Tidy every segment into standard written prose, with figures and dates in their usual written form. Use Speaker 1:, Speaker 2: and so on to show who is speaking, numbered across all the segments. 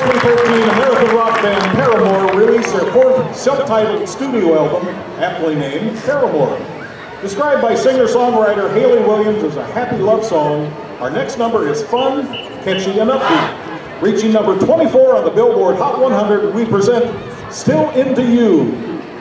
Speaker 1: 2013, American rock band Paramore released their fourth self-titled studio album, aptly named Paramore. Described by singer-songwriter Hayley Williams as a happy love song, our next number is fun, catchy, and upbeat. Reaching number 24 on the Billboard Hot 100, we present Still Into You.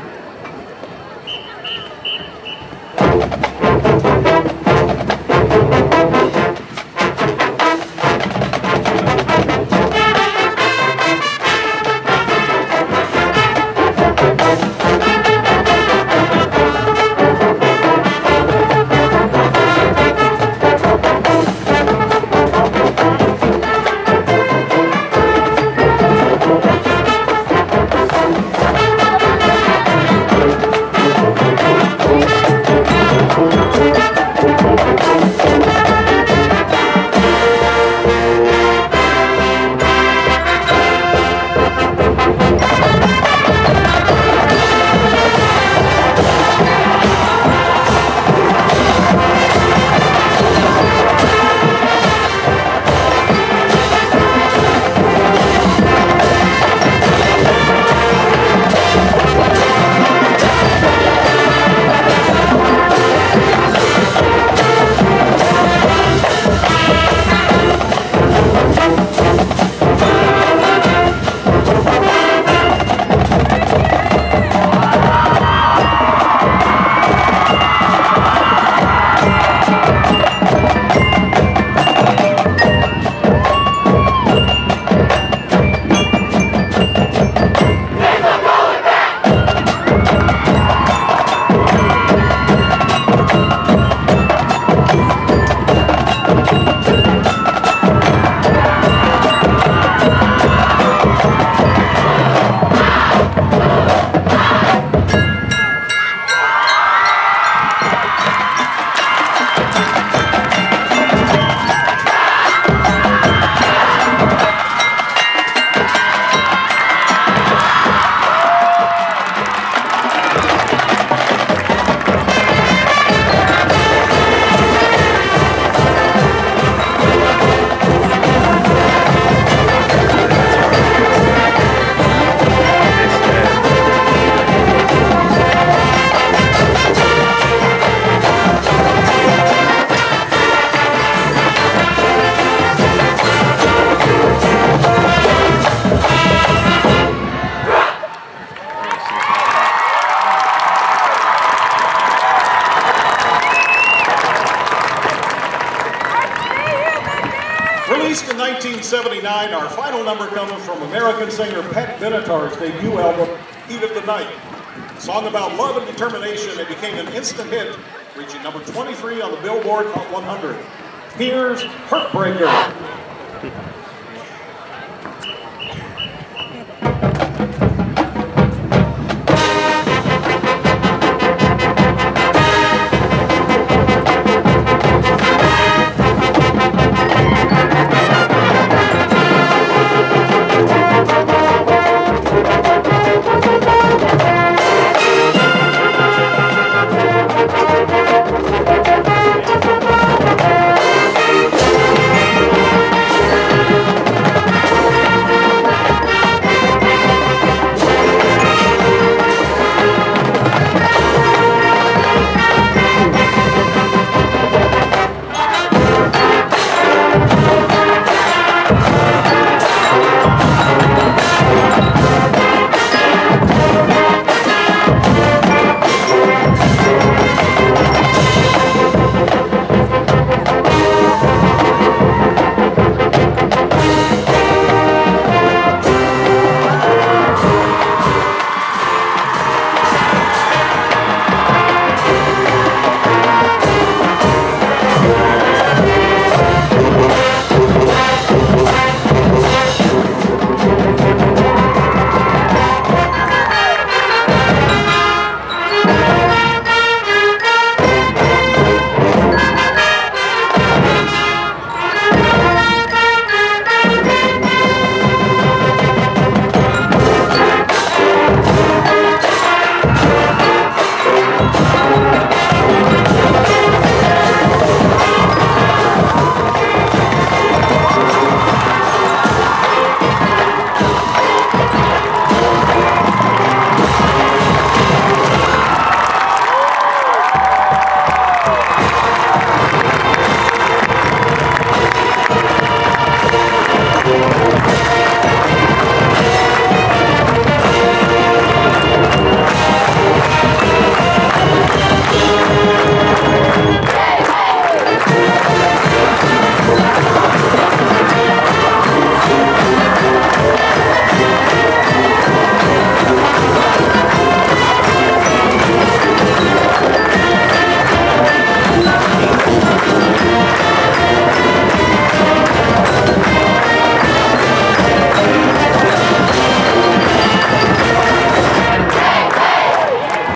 Speaker 1: Released in 1979, our final number comes from American singer Pat Benatar's debut album, Heat of the Night. A song about love and determination, it became an instant hit, reaching number 23 on the Billboard Hot 100. Here's Heartbreaker.